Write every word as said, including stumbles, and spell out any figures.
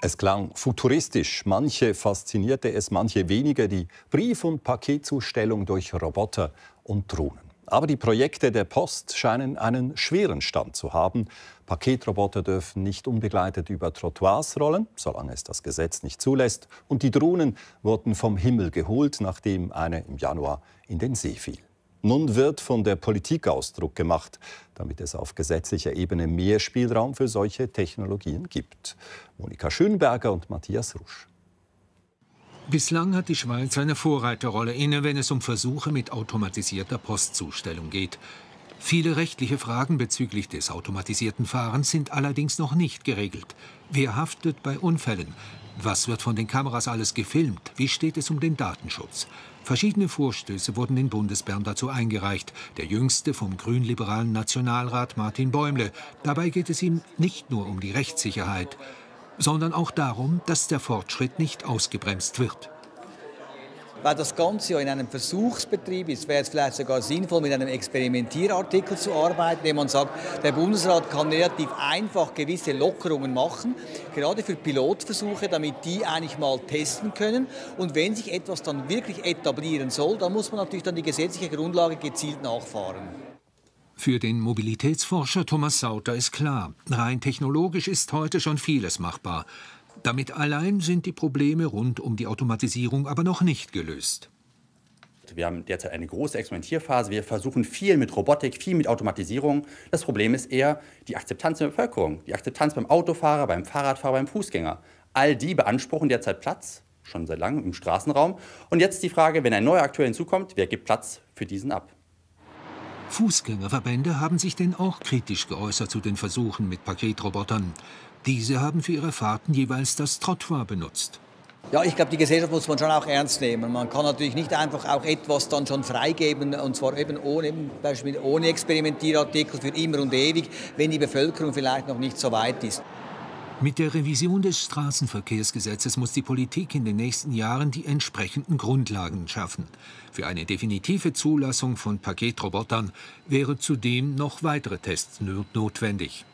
Es klang futuristisch. Manche faszinierte es, manche weniger, die Brief- und Paketzustellung durch Roboter und Drohnen. Aber die Projekte der Post scheinen einen schweren Stand zu haben. Paketroboter dürfen nicht unbegleitet über Trottoirs rollen, solange es das Gesetz nicht zulässt. Und die Drohnen wurden vom Himmel geholt, nachdem eine im Januar in den See fiel. Nun wird von der Politik Ausdruck gemacht, damit es auf gesetzlicher Ebene mehr Spielraum für solche Technologien gibt. Monika Schönberger und Matthias Rusch. Bislang hat die Schweiz eine Vorreiterrolle inne, wenn es um Versuche mit automatisierter Postzustellung geht. Viele rechtliche Fragen bezüglich des automatisierten Fahrens sind allerdings noch nicht geregelt. Wer haftet bei Unfällen? Was wird von den Kameras alles gefilmt? Wie steht es um den Datenschutz? Verschiedene Vorstöße wurden in Bundesbern dazu eingereicht. Der jüngste vom grünliberalen Nationalrat Martin Bäumle. Dabei geht es ihm nicht nur um die Rechtssicherheit, sondern auch darum, dass der Fortschritt nicht ausgebremst wird. Weil das Ganze ja in einem Versuchsbetrieb ist, wäre es vielleicht sogar sinnvoll, mit einem Experimentierartikel zu arbeiten, indem man sagt, der Bundesrat kann relativ einfach gewisse Lockerungen machen, gerade für Pilotversuche, damit die eigentlich mal testen können. Und wenn sich etwas dann wirklich etablieren soll, dann muss man natürlich dann die gesetzliche Grundlage gezielt nachfahren. Für den Mobilitätsforscher Thomas Sauter ist klar, rein technologisch ist heute schon vieles machbar. Damit allein sind die Probleme rund um die Automatisierung aber noch nicht gelöst. Wir haben derzeit eine große Experimentierphase. Wir versuchen viel mit Robotik, viel mit Automatisierung. Das Problem ist eher die Akzeptanz der Bevölkerung, die Akzeptanz beim Autofahrer, beim Fahrradfahrer, beim Fußgänger. All die beanspruchen derzeit Platz, schon seit langem im Straßenraum. Und jetzt die Frage, wenn ein neuer Akteur hinzukommt, wer gibt Platz für diesen ab? Fußgängerverbände haben sich denn auch kritisch geäußert zu den Versuchen mit Paketrobotern. Diese haben für ihre Fahrten jeweils das Trottoir benutzt. Ja, ich glaube, die Gesellschaft muss man schon auch ernst nehmen. Man kann natürlich nicht einfach auch etwas dann schon freigeben, und zwar eben ohne, eben Beispiel ohne Experimentierartikel für immer und ewig, wenn die Bevölkerung vielleicht noch nicht so weit ist. Mit der Revision des Straßenverkehrsgesetzes muss die Politik in den nächsten Jahren die entsprechenden Grundlagen schaffen. Für eine definitive Zulassung von Paketrobotern wäre zudem noch weitere Tests notwendig.